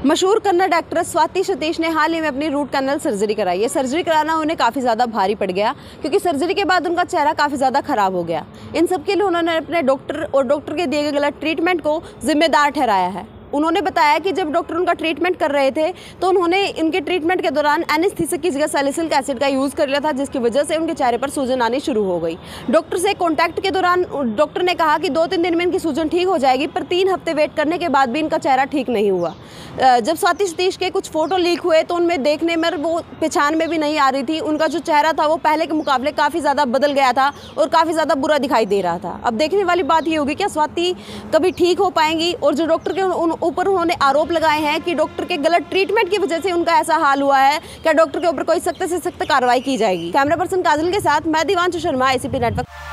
मशहूर कन्नड़ एक्ट्रेस स्वाति सतीश ने हाल ही में अपनी रूट कैनल सर्जरी कराई है। सर्जरी कराना उन्हें काफ़ी ज़्यादा भारी पड़ गया क्योंकि सर्जरी के बाद उनका चेहरा काफ़ी ज़्यादा खराब हो गया। इन सब के लिए उन्होंने अपने डॉक्टर और डॉक्टर के दिए गए गलत ट्रीटमेंट को जिम्मेदार ठहराया है। उन्होंने बताया कि जब डॉक्टर उनका ट्रीटमेंट कर रहे थे तो उन्होंने इनके ट्रीटमेंट के दौरान एनेस्थीसिया की जगह सैलिसिलिक एसिड का यूज़ कर लिया था, जिसकी वजह से उनके चेहरे पर सूजन आनी शुरू हो गई। डॉक्टर से कॉन्टैक्ट के दौरान डॉक्टर ने कहा कि 2-3 दिन में इनकी सूजन ठीक हो जाएगी, पर 3 हफ्ते वेट करने के बाद भी इनका चेहरा ठीक नहीं हुआ। जब स्वाति सतीश के कुछ फ़ोटो लीक हुए तो उनमें देखने में वो पहचान में भी नहीं आ रही थी। उनका जो चेहरा था वो पहले के मुकाबले काफ़ी ज़्यादा बदल गया था और काफ़ी ज़्यादा बुरा दिखाई दे रहा था। अब देखने वाली बात ये होगी क्या स्वाति कभी ठीक हो पाएंगी, और जो डॉक्टर के ऊपर उन्होंने आरोप लगाए हैं कि डॉक्टर के गलत ट्रीटमेंट की वजह से उनका ऐसा हाल हुआ है, क्या डॉक्टर के ऊपर कोई सख्त से सख्त कार्रवाई की जाएगी। कैमरा पर्सन काजल के साथ मैं दिवांशु शर्मा, ACP नेटवर्क।